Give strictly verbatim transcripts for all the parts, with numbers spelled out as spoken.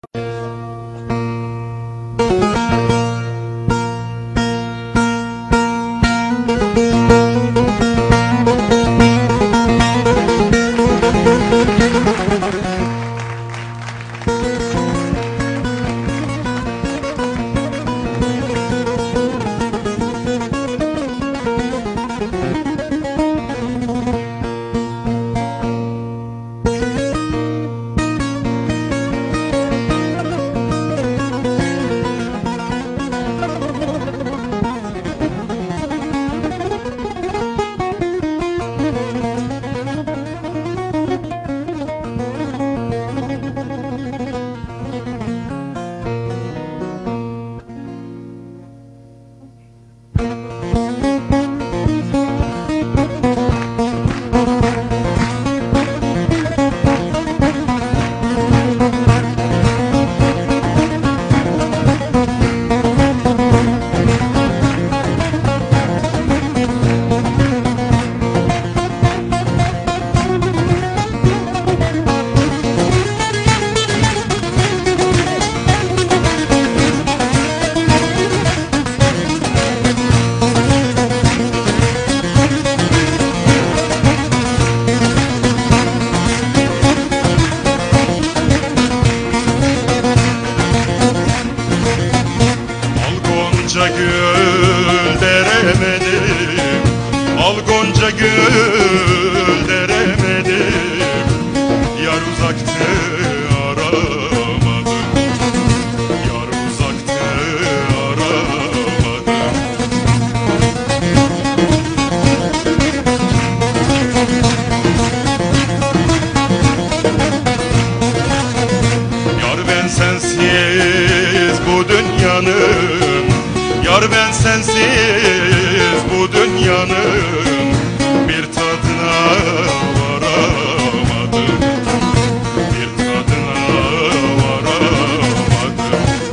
Yar ben sensiz bu dünyanın bir tadına varamadım, bir tadına varamadım.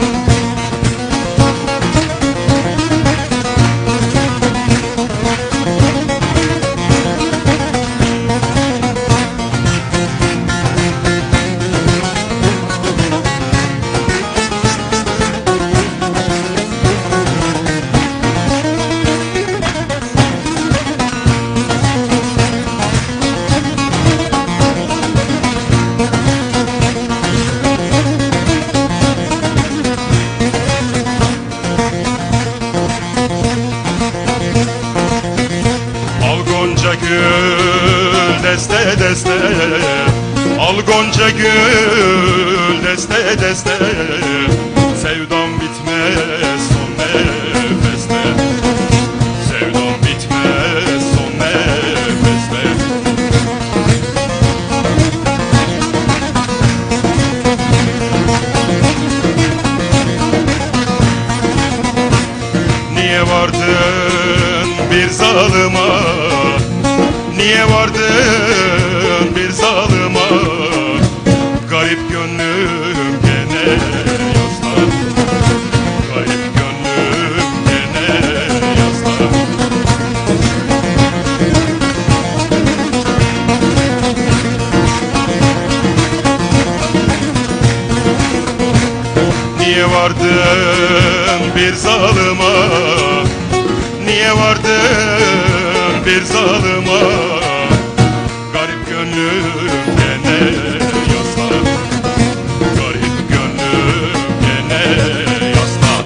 Gül deste deste, al gonca gül deste deste, sevdam bitmez son nefeste, sevdam bitmez son nefeste. Niye vardın bir zalıma, niye vardın bir zalıma, garip gönlüm gene yaslar, garip gönlüm gene yaslar. Niye vardın bir zalıma, niye vardın bir zalıma, garip gönlüm gene yaslar, garip gönlüm gene yaslar.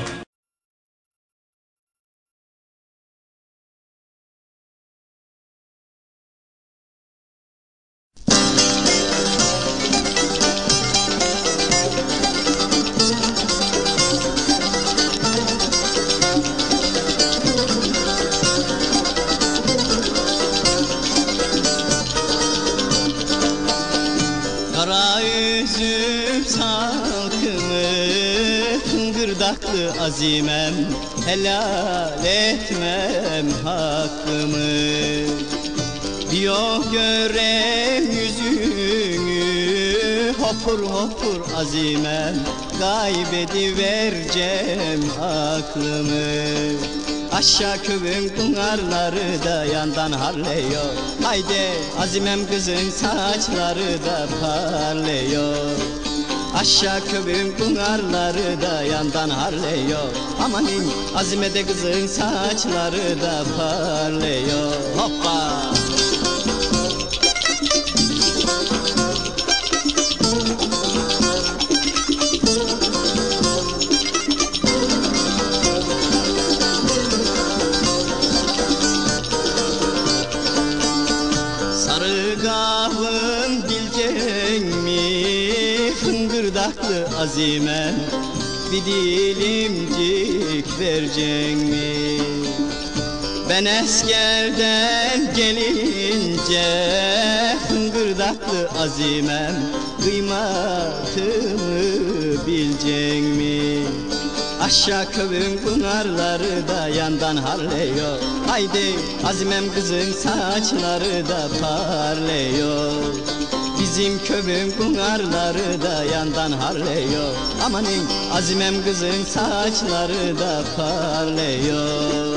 Kara üzüm salkımı, fıngırdaklı azimem, helal etmem hakkımı. Yok görem yüzünü, hopur hopur azimem, kaybedivercem aklımı. Aşağı köyün pınarları da yandan harlıyor, haydi azimem kızın saçları da parlıyor. Aşağı kövün pınarları da yandan harlıyor. Amanin Azime kızın saçları da parlıyor. Hoppa! Sarı kahvın dilcek mi, fıngırdaklı Azimem, bir dilimcik verecek mi? Ben eskerden gelince, fıngırdaklı Azimem, kıymatımı bilecek mi? Aşağı kövün pınarları da yandan harlıyor. Haydi Azimem kızın saçları da parlıyor. Bizim kövün pınarları da yandan harlıyor. Amanin Azimem kızın saçları da parlıyor.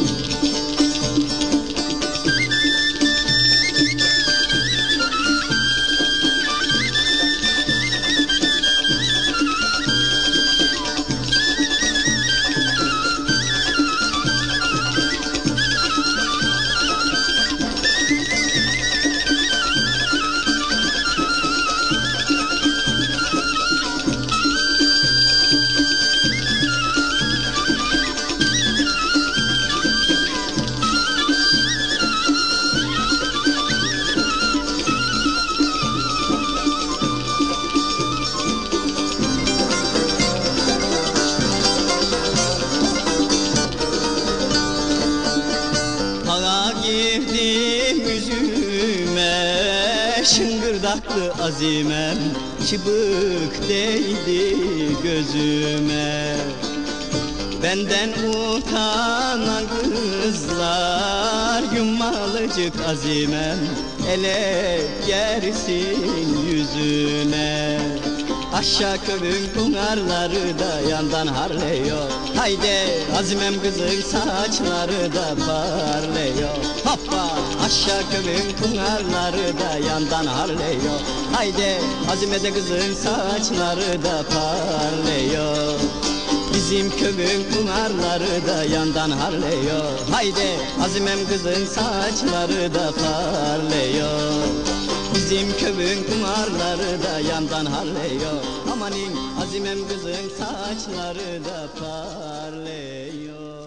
Para girdim yüzüme, şıngırdaklı Azimem, çıbık değdi gözüme. Benden utanan kızlar, yummalıcık Azimem, ele gelsin yüzüne. Aşağı kövün pınarları da yandan harlıyor. Haydi Azimem kızın saçları da parlıyor. Hoppa! Aşağı kövün pınarları da yandan harlıyor. Haydi Azime de kızın saçları da parlıyor. Bizim kövün pınarları da yandan harlıyor. Haydi Azimem kızın saçları da parlıyor. Bizim kövün kumarları da yandan harlıyor. Amanin Azimem kızın saçları da parlıyor.